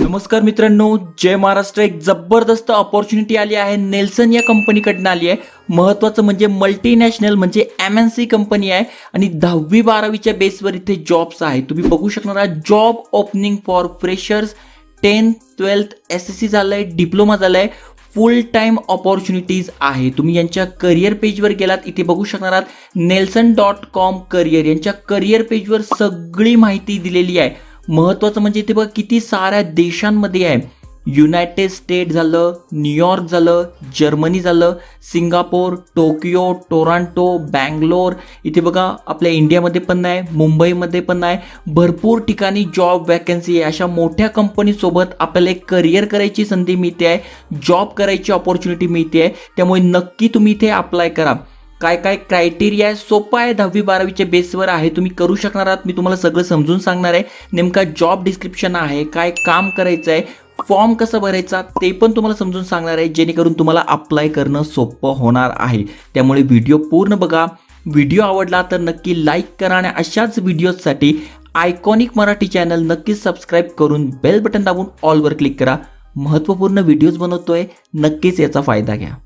नमस्कार मित्रांनो, जय महाराष्ट्र. एक जबरदस्त अपॉर्च्युनिटी आली आहे. नेल्सन या कंपनीकडून आली आहे. महत्त्वाचं म्हणजे मल्टीनॅशनल म्हणजे MNC कंपनी आहे आणि 10वी 12वीच्या बेसवर इथे जॉब्स आहे. तुम्ही बघू शकणार आहात job opening for freshers, 10th 12th SSC झालंय, डिप्लोमा झालाय, फुल टाइम अपॉर्च्युनिटीज आहे. तुम्ही यांच्या करिअर पेजवर गेलात, इथे बघू शकणार आहात nelson.com करिअर. यांच्या करिअर पेजवर सगळी माहिती दिलेली आहे. महत्त्वाचं म्हणजे इथे बघा किती साऱ्या देशांमध्ये आहे. युनायटेड स्टेट झालं, न्यूयॉर्क झालं, जर्मनी झालं, सिंगापूर, टोकियो, टोरांटो, बँगलोर, इथे बघा आपल्या इंडियामध्ये पण आहे, मुंबईमध्ये पण आहे. भरपूर ठिकाणी जॉब वॅकन्सी आहे. अशा मोठ्या कंपनीसोबत आपल्याला एक करिअर करायची संधी मिळते आहे, जॉब करायची अपॉर्च्युनिटी मिळते आहे. त्यामुळे नक्की तुम्ही इथे अप्लाय करा. काय काय क्रायटेरिया आहे, सोपा आहे, 10वी 12वीच्या बेसवर आहे, तुम्ही करू शकणार आहात. मी तुम्हाला सगळं समजून सांगणार आहे. नेमका जॉब डिस्क्रिप्शन आहे, काय काम करायचं आहे, फॉर्म कसं भरायचा ते पण तुम्हाला समजून सांगणार आहे, जेणेकरून तुम्हाला अप्लाय करणं सोपं होणार आहे. त्यामुळे व्हिडिओ पूर्ण बघा. व्हिडिओ आवडला तर नक्की लाईक करा आणि अशाच व्हिडिओसाठी आयकॉनिक मराठी चॅनल नक्कीच सबस्क्राईब करून बेल बटन दाबून ऑलवर क्लिक करा. महत्त्वपूर्ण व्हिडिओज बनवतोय, नक्कीच याचा फायदा घ्या.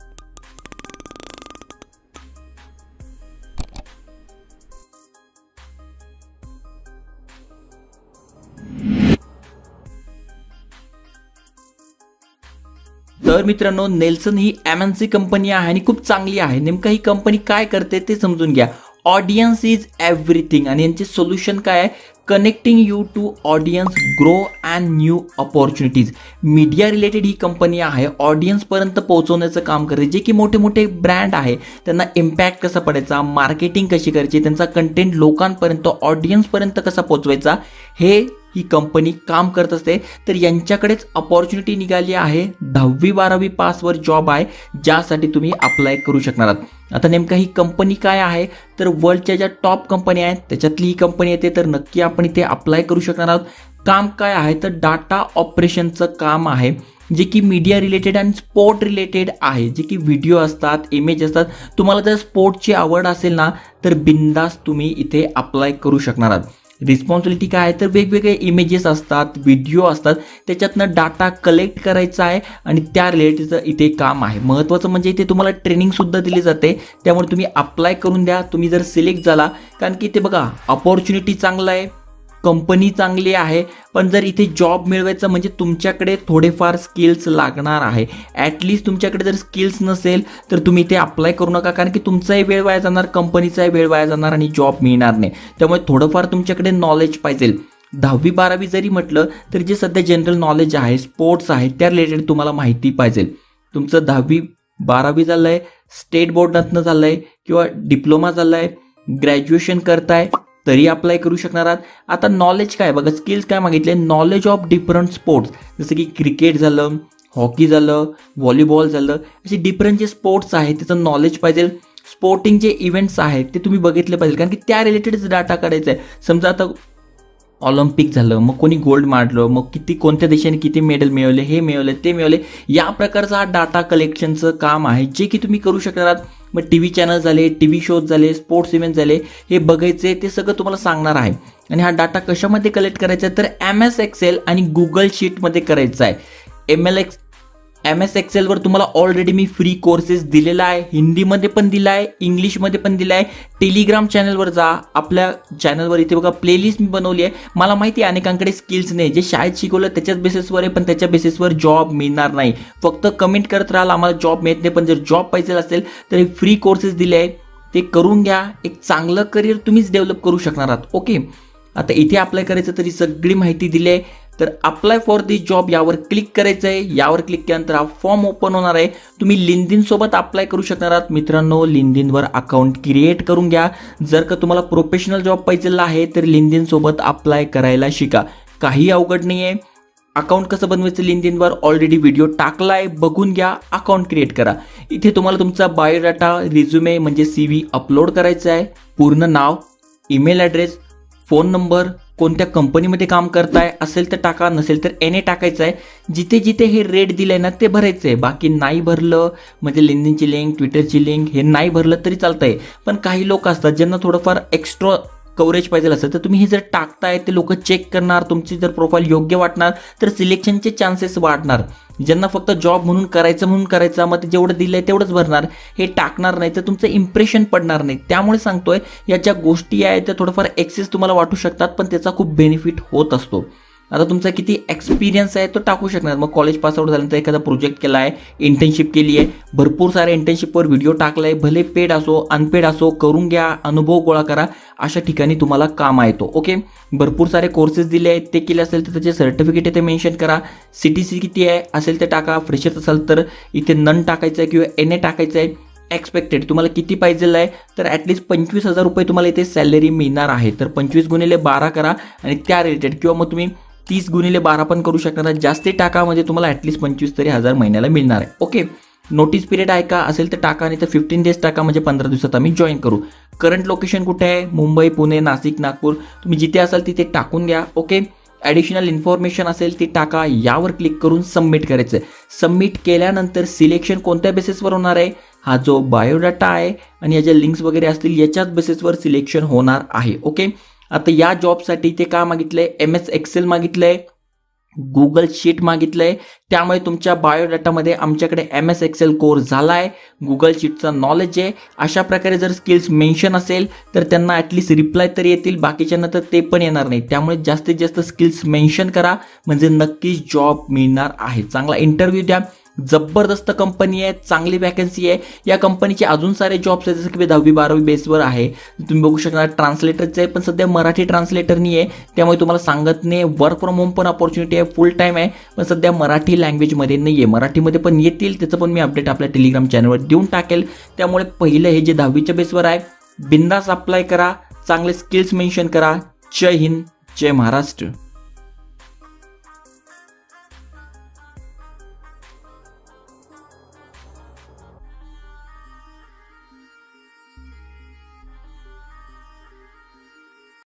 तर मित्रांनो, नेल्सन ही MNC कंपनी आहे आणि खूप चांगली आहे. नेमका ही कंपनी काय करते ते समजून घ्या. ऑडियन्स इज एव्हरीथिंग आणि यांचे सोल्युशन काय आहे, connecting you to audience, grow and new opportunities. Media related ही कंपनी आहे. ऑडियन्सपर्यंत पोहोचवण्याचं काम करते. जे की मोठे मोठे ब्रँड आहे त्यांना इम्पॅक्ट कसा पडायचा, मार्केटिंग कशी करायची, त्यांचा कंटेंट लोकांपर्यंत ऑडियन्सपर्यंत कसा पोहोचवायचा, हे ही कंपनी काम करत असते. तर यांच्याकडेच अपॉर्च्युनिटी निघाली आहे. 10वी 12वी पासवर जॉब आहे, ज्यासाठी तुम्ही अप्लाय करू शकणार आहात. आता नेमका ही कंपनी काय आहे, तर वर्ल्डच्या ज्या टॉप कंपनी आहेत त्याच्यातली ही कंपनी येते. तर नक्की आपण इथे अप्लाय करू शकणार आहोत. काम काय आहे, तर डाटा ऑपरेशनचं काम आहे, जे की मीडिया रिलेटेड आणि स्पोर्ट रिलेटेड आहे. जे की व्हिडिओ असतात, इमेज असतात. तुम्हाला जर स्पोर्टची आवड असेल ना, तर बिंदास तुम्ही इथे अप्लाय करू शकणार आहात. रिस्पॉन्सिबिलिटी काय आहे, तर वेगवेगळे इमेजेस असतात, व्हिडिओ असतात, त्याच्यातनं डाटा कलेक्ट करायचा आहे आणि त्या रिलेटेडचं इथे काम आहे. महत्त्वाचं म्हणजे इथे तुम्हाला ट्रेनिंगसुद्धा दिली जाते. त्यामुळे तुम्ही अप्लाय करून द्या. तुम्ही जर सिलेक्ट झाला, कारण की इथे बघा अपॉर्च्युनिटी चांगला आहे, कंपनी चांगली आहे, पण जर इथे जॉब मिळवायचं म्हणजे तुमच्याकडे थोडेफार स्किल्स लागणार आहे. ॲटलिस्ट तुमच्याकडे जर स्किल्स नसेल तर तुम्ही इथे अप्लाय करू नका, कारण की तुमचाही वेळ वाया जाणार, कंपनीचाही वेळ वाया जाणार आणि जॉब मिळणार नाही. त्यामुळे थोडंफार तुमच्याकडे नॉलेज पाहिजे. 10वी 12वी जरी म्हटलं तर जे सध्या जनरल नॉलेज आहे, स्पोर्ट्स आहे, त्या रिलेटेड तुम्हाला माहिती पाहिजे. तुमचं 10वी 12वी झालं आहे, स्टेट बोर्डातनं झालं आहे किंवा डिप्लोमा झाला आहे, ग्रॅज्युएशन करताय तरी अप्लाय करू शकणार आहात. आता नॉलेज काय बघा, स्किल्स काय मागितले, नॉलेज ऑफ डिफरंट स्पोर्ट्स, जसं की क्रिकेट झालं, हॉकी झालं, व्हॉलीबॉल झालं, असे डिफरंट जे स्पोर्ट्स आहेत त्याचं नॉलेज पाहिजे. स्पोर्टिंग जे इव्हेंट्स आहेत ते तुम्ही बघितले पाहिजे, कारण की त्या रिलेटेडच डाटा काढायचा आहे. समजा आता ऑलिम्पिक झालं, मग कोणी गोल्ड मारलं, मग किती कोणत्या देशाने किती मेडल मिळवले, हे मिळवले ते मिळवले, या प्रकारचा हा डाटा कलेक्शनचं काम आहे, जे की तुम्ही करू शकणार आहात. मग TV चॅनल झाले, TV शोज झाले, स्पोर्ट्स इव्हेंट झाले, हे बघायचे, ते सगळं तुम्हाला सांगणार आहे. आणि हा डाटा कशामध्ये कलेक्ट करायचा आहे, तर MS Excel आणि गुगल शीटमध्ये करायचा आहे. MS Excelवर तुम्हाला ऑलरेडी मी फ्री कोर्सेस दिलेला आहे. हिंदीमध्ये पण दिला आहे, इंग्लिशमध्ये पण दिला आहे. टेलिग्राम चॅनलवर जा, आपल्या चॅनलवर इथे बघा प्लेलिस्ट मी बनवली आहे. मला माहिती आहे अनेकांकडे स्किल्स नाही, जे शाळेत शिकवलं त्याच्याच बेसिसवर आहे, पण त्याच्या बेसिसवर जॉब मिळणार नाही. फक्त कमेंट करत राहाल आम्हाला जॉब मिळत नाही, पण जर जॉब पाहिजे असेल तर हे फ्री कोर्सेस दिले आहेत, ते करून घ्या. एक चांगलं करिअर तुम्हीच डेव्हलप करू शकणार आहात. ओके, आता इथे अप्लाय करायचं तरी सगळी माहिती दिली आहे. तर अप्लाय फॉर दिस जॉब यावर क्लिक करायचं आहे. यावर क्लिक केल्यानंतर हा फॉर्म ओपन होणार आहे. तुम्ही लिंक्डइन सोबत अप्लाय करू शकणार आहात. मित्रांनो, लिंक्डइनवर अकाउंट क्रिएट करून घ्या. जर का तुम्हाला प्रोफेशनल जॉब पाहिजे आहे तर लिंक्डइन सोबत अप्लाय करायला शिका. काही अवघड नाही आहे. अकाउंट कसं बनवायचं लिंक्डइनवर ऑलरेडी व्हिडिओ टाकला आहे, बघून घ्या. अकाउंट क्रिएट करा. इथे तुम्हाला तुमचा बायोडाटा, रिझ्युमे म्हणजे CV अपलोड करायचा आहे. पूर्ण नाव, ईमेल ॲड्रेस, फोन नंबर, कोणत्या कंपनीमध्ये काम करताय असेल तर टाका, नसेल तर NA टाकायचं आहे. जिथे जिथे हे रेट दिलं आहे ना ते भरायचं आहे. बाकी नाही भरलं म्हणजे लिंक्डइनची लिंक, ट्विटरची लिंक हे नाही भरलं तरी चालतं आहे. पण काही लोक असतात ज्यांना थोडंफार एक्स्ट्रा कव्हरेज पाहिजे असेल तर तुम्ही हे जर टाकताय ते लोक चेक करणार, तुमची जर प्रोफाईल योग्य वाटणार तर सिलेक्शनचे चान्सेस वाढणार. ज्यांना फक्त जॉब म्हणून करायचं मग ते जेवढं दिलंय तेवढंच भरणार, हे टाकणार नाही तर तुमचं इम्प्रेशन पडणार नाही. त्यामुळे सांगतोय या ज्या गोष्टी आहेत त्या थोडंफार एक्सेस तुम्हाला वाटू शकतात पण त्याचा खूप बेनिफिट होत असतो. आता तुमचा किती एक्सपिरियन्स आहे तो टाकू शकणार. मग कॉलेज पास आउट झाल्यानंतर एखादा प्रोजेक्ट केला आहे, इंटर्नशिप केली आहे, भरपूर सारे इंटर्नशिपवर व्हिडिओ टाकलाय, भले पेड असो अनपेड असो, करून घ्या, अनुभव गोळा करा, अशा ठिकाणी तुम्हाला काम येतो. ओके, भरपूर सारे कोर्सेस दिले आहेत ते केले असेल तर त्याचे सर्टिफिकेट इथे मेन्शन करा. CTC किती आहे असेल ते टाका. फ्रेशर असेल तर इथे नन टाकायचं आहे किंवा NA टाकायचं आहे. एक्सपेक्टेड तुम्हाला किती पाहिजे आहे तर ॲटलिस्ट 25,000 रुपये तुम्हाला इथे सॅलरी मिळणार आहे. तर 25 गुणिले 12 करा आणि त्या रिलेटेड किंवा मग तुम्ही 30 गुणिले 12 पण करू शकणार. जास्ती टाका म्हणजे तुम्हाला ॲटलिस्ट 25,000 महिन्याला मिळणार आहे. ओके, नोटीस पिरियड आहे का असेल तर टाका, नाही तर 15 डेज टाका म्हणजे 15 दिवसात आम्ही जॉईन करू. करंट लोकेशन कुठे आहे? मुंबई, पुणे, नाशिक, नागपूर, तुम्ही जिथे असाल तिथे टाकून घ्या. ओके, ॲडिशनल इन्फॉर्मेशन असेल ती टाका. यावर क्लिक करून सबमिट करायचं आहे. सबमिट केल्यानंतर सिलेक्शन कोणत्या बेसिसवर होणार आहे? हा जो बायोडाटा आहे आणि या ज्या लिंक्स वगैरे असतील याच्याच बेसिसवर सिलेक्शन होणार आहे. ओके, आता या जॉबसाठी ते काय मागितलंय? MS Excel मागितलंय, गुगल शीट मागितलंय. त्यामुळे तुमच्या बायोडाटामध्ये आमच्याकडे MS Excel कोर्स झाला आहे, गुगल शीटचा नॉलेज आहे. अशा प्रकारे जर स्किल्स मेन्शन असेल तर त्यांना ॲटलिस्ट रिप्लाय तरी येतील, बाकीच्यांना तर ते पण येणार नाही. त्यामुळे जास्तीत जास्त स्किल्स मेन्शन करा म्हणजे नक्कीच जॉब मिळणार आहे. चांगला इंटरव्ह्यू द्या. जबरदस्त कंपनी आहे, चांगली वॅकन्सी आहे. या कंपनीचे अजून सारे जॉब्स आहेत जसं की 10वी-12वी बेसवर आहे. तुम्ही बघू शकणार ट्रान्सलेटरचे आहे पण सध्या मराठी ट्रान्सलेटर नाही आहे, त्यामुळे तुम्हाला सांगत नाही. वर्क फ्रॉम होम पण अपॉर्च्युनिटी आहे, फुल टाईम आहे पण सध्या मराठी लँग्वेजमध्ये नाही आहे. मराठीमध्ये पण येतील, त्याचं पण मी अपडेट आपल्या टेलिग्राम चॅनलवर देऊन टाकेल. त्यामुळे पहिलं हे जे 10वीच्या बेसवर आहे बिंदास अप्लाय करा, चांगले स्किल्स मेन्शन करा. जय हिंद, जय महाराष्ट्र.